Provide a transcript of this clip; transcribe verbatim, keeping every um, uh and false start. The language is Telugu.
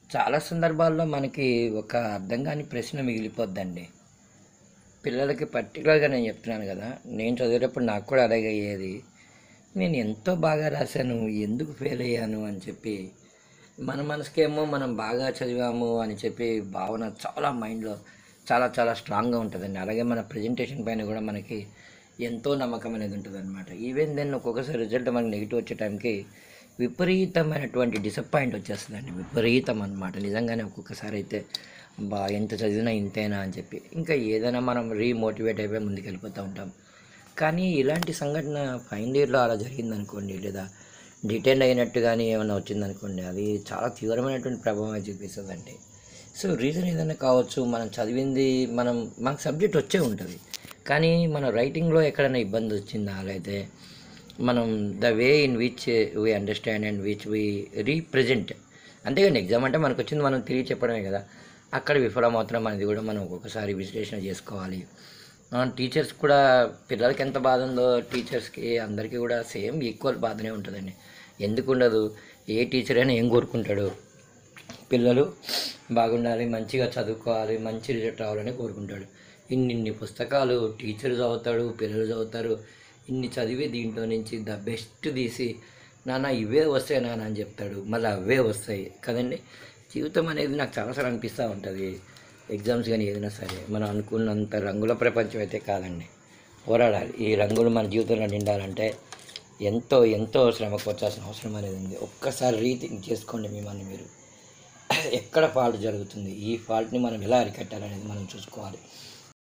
చాలా సందర్భాల్లో మనకి ఒక అర్థం కాని ప్రశ్న మిగిలిపోద్దండి. పిల్లలకి పర్టికులర్‌గా నేను చెప్తున్నాను గదా! నేను చదివేటప్పుడు నాకు కూడా అలాగే అయ్యేది. నేను ఎంతో బాగా రాసాను, ఎందుకు ఫెయిల్ అయ్యాను అని చెప్పి, మన మనసుకేమో మనం బాగా చదివాము అని చెప్పి భావన చాలా మైండ్‌లో చాలా చాలా స్ట్రాంగ్‌గా ఉంటదండి. అలాగే మన ప్రెజెంటేషన్ పైన గూడా మనకి ఎంతో నమ్మకం అనేది ఉంటదనమాట. ఈవెన్ దెన్ ఒక్కొక్కసారి రిజల్ట్ మనకి నెగెటివ్ వచ్చే టైంకి విపరీతమైనటువంటి డిసప్పాయింట్ వచ్చేస్తదండి. విపరీతం అనమాట. నిజంగానే ఒక్కొక్కసారి అయితే అబ్బా! ఎంత చదివినా ఇంతేనా అని చెప్పి. ఇంకా ఏదైనా మనం రీమోటివేట్ అయిపోయి ముందుకెళ్ళిపోతూ ఉంటాం. కానీ ఇలాంటి సంఘటన ఫైనల్ ఇయర్‌లో అలా జరిగిందనుకోండి, లేదా డిటెండ్ అయినట్టు గానీ ఏమన్నా వచ్చిందనుకోండి, అది చాలా తీవ్రమైనటువంటి ప్రభావం చూపిస్తదండి. సో, రీజన్ ఏదైనా కావచ్చు. మనం చదివింది మనం మనకు సబ్జెక్ట్ వచ్చే ఉంటది. కానీ మన రైటింగ్‌లో ఎక్కడైనా ఇబ్బంది వచ్చిందా? లేతే మనం the way in which we understand and which we represent, అంతేగాని ఎగ్జామ్ అంటే మనకొచ్చింది మనం తిరిగి చెప్పడమే కదా! అక్కడ విఫలమవుతున్నాం అనేది కూడా మనం ఒక్కొక్కసారి విశ్లేషణ చేసుకోవాలి. ఆ! టీచర్స్ కూడా పిల్లలకి ఎంత బాధ ఉందో టీచర్స్‌కి అందరికీ కూడా సేమ్ ఈక్వల్ బాధనే ఉంటదండి. ఎందుకుండదు? ఏ టీచర్ అయినా ఏం కోరుకుంటాడు? పిల్లలు బాగుండాలి, మంచిగా చదువుకోవాలి, మంచి రిజల్ట్ రావాలని కోరుకుంటాడు. ఇన్నిన్ని పుస్తకాలు టీచర్ చదువుతాడు, పిల్లలు చదువుతారు. ఇన్ని చదివి దీంట్లో నుంచి ద బెస్ట్ తీసి, నాన్న ఇవే వస్తాయి నాన్న అని చెప్తాడు. మళ్ళీ అవే వస్తాయి కదండి. జీవితం అనేది నాకు చాలాసార్లు అనిపిస్తూ ఉంటుంది. ఎగ్జామ్స్ కానీ ఏదైనా సరే మనం అనుకున్నంత రంగుల ప్రపంచం అయితే కాదండి. పోరాడాలి. ఈ రంగులు మన జీవితంలో నిండాలంటే ఎంతో ఎంతో శ్రమ కోర్చాల్సిన అవసరం అనేది ఉంది. ఒక్కసారి రీథింక్ చేసుకోండి మిమ్మల్ని మీరు. ఎక్కడ ఫాల్ట్ జరుగుతుంది, ఈ ఫాల్ట్ని మనం ఎలా అరికట్టాలనేది మనం చూసుకోవాలి.